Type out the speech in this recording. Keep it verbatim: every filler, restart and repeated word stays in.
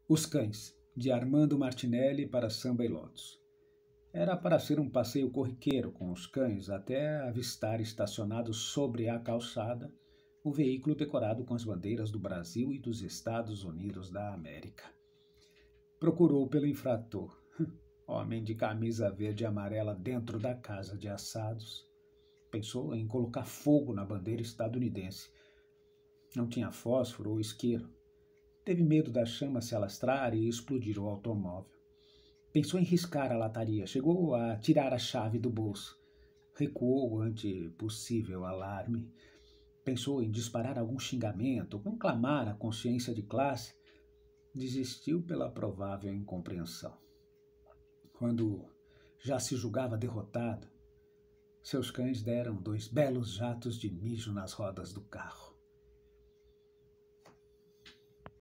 Os Cães, de Armando Martinelli para Samba e Lotus. Era para ser um passeio corriqueiro com os cães até avistar estacionado sobre a calçada o veículo decorado com as bandeiras do Brasil e dos Estados Unidos da América. Procurou pelo infrator, homem de camisa verde e amarela dentro da casa de assados. Pensou em colocar fogo na bandeira estadunidense. Não tinha fósforo ou isqueiro. Teve medo da chama se alastrar e explodir o automóvel. Pensou em riscar a lataria. Chegou a tirar a chave do bolso. Recuou ante possível alarme. Pensou em disparar algum xingamento, conclamar a consciência de classe. Desistiu pela provável incompreensão. Quando já se julgava derrotado, seus cães deram dois belos jatos de mijo nas rodas do carro.